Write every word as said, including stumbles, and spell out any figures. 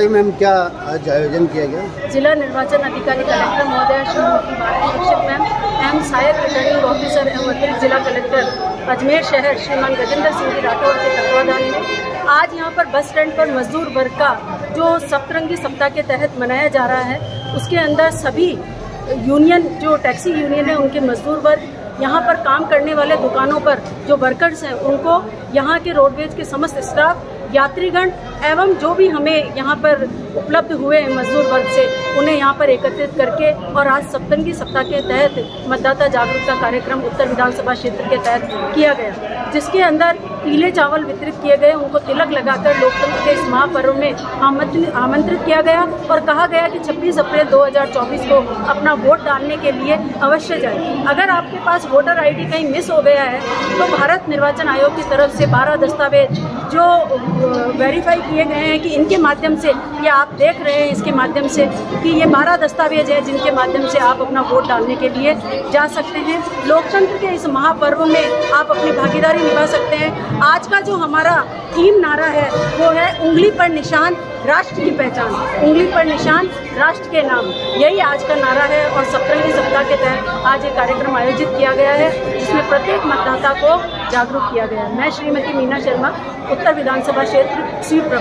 बताइए मैम, क्या आज आयोजन किया गया? जिला निर्वाचन अधिकारी कलेक्टर महोदय श्रीमती भारती दीक्षित मैम एवं सहायक रिटर्निंग ऑफिसर एवं अतिरिक्त जिला कलेक्टर अजमेर शहर श्रीमान गजेंद्र सिंह राठौर के तत्वाधान में आज यहाँ पर बस स्टैंड पर मजदूर वर्ग का जो सप्तरंगी सप्ताह के तहत मनाया जा रहा है, उसके अंदर सभी यूनियन जो टैक्सी यूनियन है उनके मजदूर वर्ग, यहाँ पर काम करने वाले दुकानों पर जो वर्कर्स हैं उनको, यहाँ के रोडवेज के समस्त स्टाफ, यात्रीगण एवं जो भी हमें यहाँ पर उपलब्ध हुए हैं मजदूर वर्ग से, उन्हें यहाँ पर एकत्रित करके और आज सप्तरंगी सप्ताह के तहत मतदाता जागरूकता कार्यक्रम उत्तर विधानसभा क्षेत्र के तहत किया गया, जिसके अंदर पीले चावल वितरित किए गए, उनको तिलक लगाकर लोकतंत्र के इस महापर्व में आमंत्रित किया गया और कहा गया कि छब्बीस अप्रैल दो हज़ार चौबीस को अपना वोट डालने के लिए अवश्य जाए। अगर आपके पास वोटर आईडी कहीं मिस हो गया है तो भारत निर्वाचन आयोग की तरफ से बारह दस्तावेज जो वेरीफाई किए गए हैं कि इनके माध्यम से, ये आप देख रहे हैं इसके माध्यम से कि ये बारह दस्तावेज हैं जिनके माध्यम से आप अपना वोट डालने के लिए जा सकते हैं। लोकतंत्र के इस महापर्व में आप अपनी भागीदारी निभा सकते हैं। आज का जो हमारा थीम नारा है वो है उंगली पर निशान, राष्ट्र की पहचान, उंगली पर निशान, राष्ट्र के नाम, यही आज का नारा है। और सप्तरंगी सप्ताह के तहत आज ये कार्यक्रम आयोजित किया गया है, जिसमें प्रत्येक मतदाता को जागरूक किया गया है। मैं श्रीमती मीना शर्मा, उत्तर विधानसभा क्षेत्र सीट